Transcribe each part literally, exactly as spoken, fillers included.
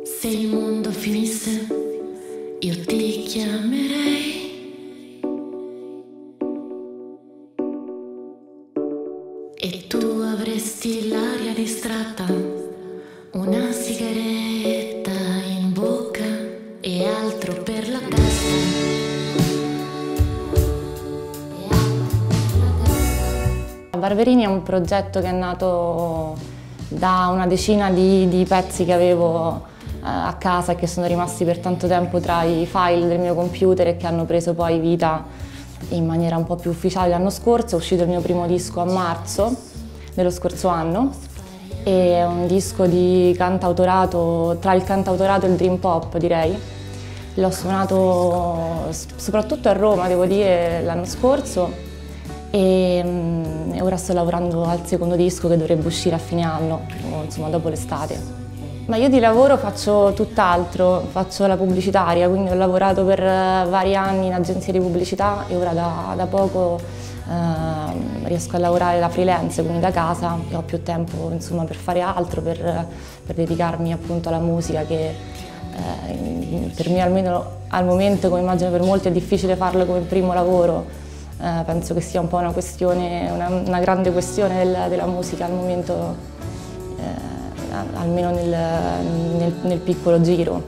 Se il mondo finisse, io ti chiamerei. E tu avresti l'aria distratta, una sigaretta in bocca e altro per la testa. Barberini è un progetto che è nato da una decina di, di pezzi che avevo eh, a casa e che sono rimasti per tanto tempo tra i file del mio computer e che hanno preso poi vita in maniera un po' più ufficiale l'anno scorso. È uscito il mio primo disco a marzo dello scorso anno e è un disco di cantautorato, tra il cantautorato e il dream pop direi. L'ho suonato soprattutto a Roma, devo dire, l'anno scorso. E, e ora sto lavorando al secondo disco che dovrebbe uscire a fine anno, o, insomma dopo l'estate. Ma io di lavoro faccio tutt'altro, faccio la pubblicitaria, quindi ho lavorato per vari anni in agenzie di pubblicità e ora da, da poco eh, riesco a lavorare da freelance, quindi da casa, e ho più tempo insomma, per fare altro, per, per dedicarmi appunto alla musica che eh, per me almeno al momento, come immagino per molti, è difficile farlo come primo lavoro. Uh, penso che sia un po' una questione, una, una grande questione del, della musica al momento, eh, almeno nel, nel, nel piccolo giro.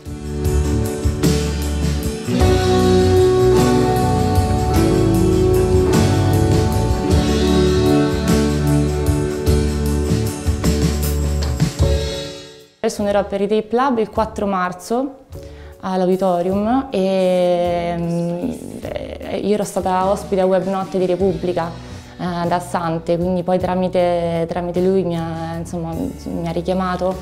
Suonerò per i Tape Lab il quattro marzo all'Auditorium e io ero stata ospite a Web Notte di Repubblica eh, da Sante, quindi poi tramite, tramite lui mi ha, insomma, mi ha richiamato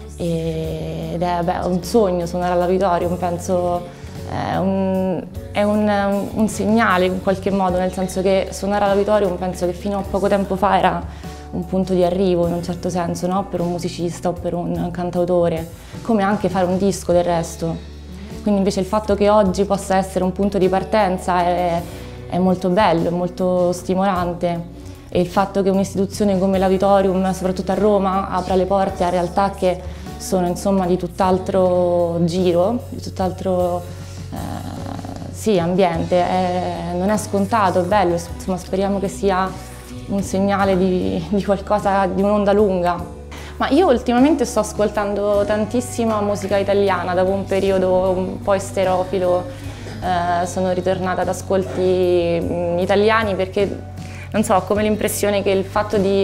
e, ed è beh, un sogno suonare all'Auditorium, penso è, un, è un, un, un segnale in qualche modo, nel senso che suonare all'Auditorium penso che fino a poco tempo fa era un punto di arrivo in un certo senso, no? Per un musicista o per un cantautore, come anche fare un disco del resto. Quindi invece il fatto che oggi possa essere un punto di partenza è, è molto bello, è molto stimolante e il fatto che un'istituzione come l'Auditorium, soprattutto a Roma, apra le porte a realtà che sono insomma di tutt'altro giro, di tutt'altro eh, sì, ambiente, è, non è scontato, è bello, insomma speriamo che sia un segnale di, di qualcosa, di un'onda lunga. Ma io ultimamente sto ascoltando tantissima musica italiana, dopo un periodo un po' esterofilo eh, sono ritornata ad ascolti mh, italiani perché, non so, ho come l'impressione che il fatto di,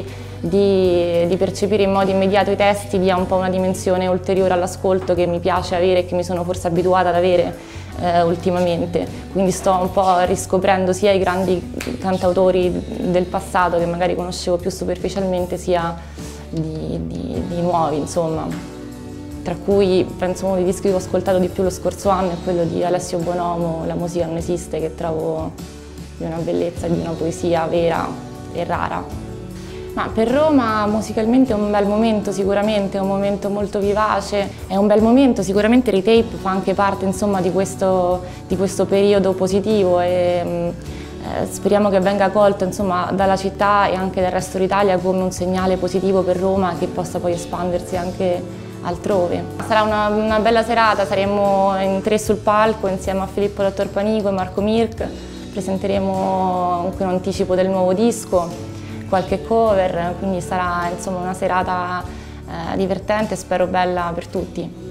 di, di percepire in modo immediato i testi dia un po' una dimensione ulteriore all'ascolto che mi piace avere e che mi sono forse abituata ad avere eh, ultimamente. Quindi sto un po' riscoprendo sia i grandi cantautori del passato che magari conoscevo più superficialmente, sia Di, di, di nuovi, insomma, tra cui penso uno dei dischi che ho ascoltato di più lo scorso anno è quello di Alessio Bonomo, La musica non esiste, che trovo di una bellezza, di una poesia vera e rara. Ma per Roma musicalmente è un bel momento, sicuramente, è un momento molto vivace, è un bel momento, sicuramente Retape fa anche parte insomma, di, questo, di questo periodo positivo e, speriamo che venga colto insomma, dalla città e anche dal resto d'Italia come un segnale positivo per Roma che possa poi espandersi anche altrove. Sarà una, una bella serata, saremo in tre sul palco insieme a Filippo Dottor Panico e Marco Mirk, presenteremo anche un anticipo del nuovo disco, qualche cover, quindi sarà insomma, una serata eh, divertente e spero bella per tutti.